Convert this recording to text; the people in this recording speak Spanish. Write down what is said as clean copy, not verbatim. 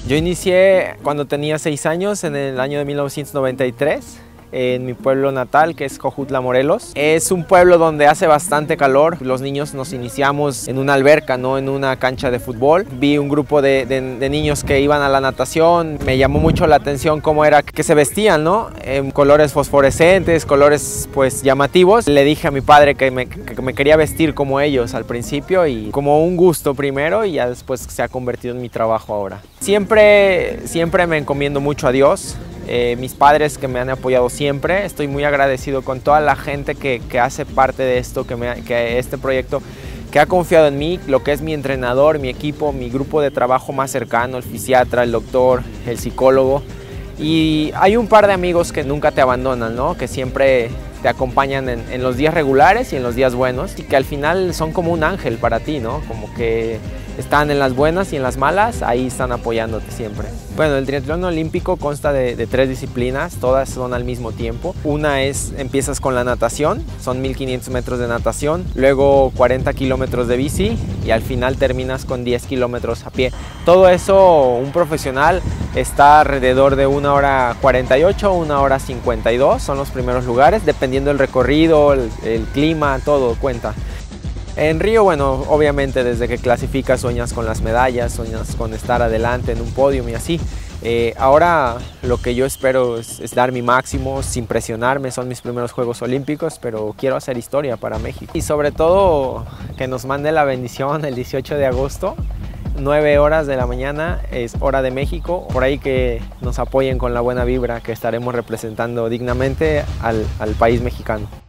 Yo inicié cuando tenía 6 años, en el año de 1993. En mi pueblo natal, que es Jojutla, Morelos. Es un pueblo donde hace bastante calor. Los niños nos iniciamos en una alberca, no en una cancha de fútbol. Vi un grupo de niños que iban a la natación. Me llamó mucho la atención cómo era que se vestían, ¿no? En colores fosforescentes, colores pues llamativos. Le dije a mi padre que me quería vestir como ellos al principio, y como un gusto primero, y ya después se ha convertido en mi trabajo ahora. Siempre me encomiendo mucho a Dios. Mis padres que me han apoyado siempre, estoy muy agradecido con toda la gente que hace parte de esto, que este proyecto, que ha confiado en mí, lo que es mi entrenador, mi equipo, mi grupo de trabajo más cercano, el fisiatra, el doctor, el psicólogo. Y hay un par de amigos que nunca te abandonan, ¿no? Que siempre te acompañan en los días regulares y en los días buenos, y que al final son como un ángel para ti, ¿no? Como que están en las buenas y en las malas, ahí están apoyándote siempre. Bueno, el triatlón olímpico consta de 3 disciplinas, todas son al mismo tiempo. Una es, empiezas con la natación, son 1500 metros de natación, luego 40 kilómetros de bici, y al final terminas con 10 kilómetros a pie. Todo eso, un profesional está alrededor de 1 hora 48, 1 hora 52, son los primeros lugares, dependiendo del recorrido, el clima, todo cuenta. En Río, bueno, obviamente desde que clasificas sueñas con las medallas, sueñas con estar adelante en un podio y así. Ahora lo que yo espero es dar mi máximo sin presionarme. Son mis primeros Juegos Olímpicos, pero quiero hacer historia para México. Y sobre todo que nos mande la bendición el 18 de agosto, 9 horas de la mañana, es hora de México. Por ahí que nos apoyen con la buena vibra, que estaremos representando dignamente al país mexicano.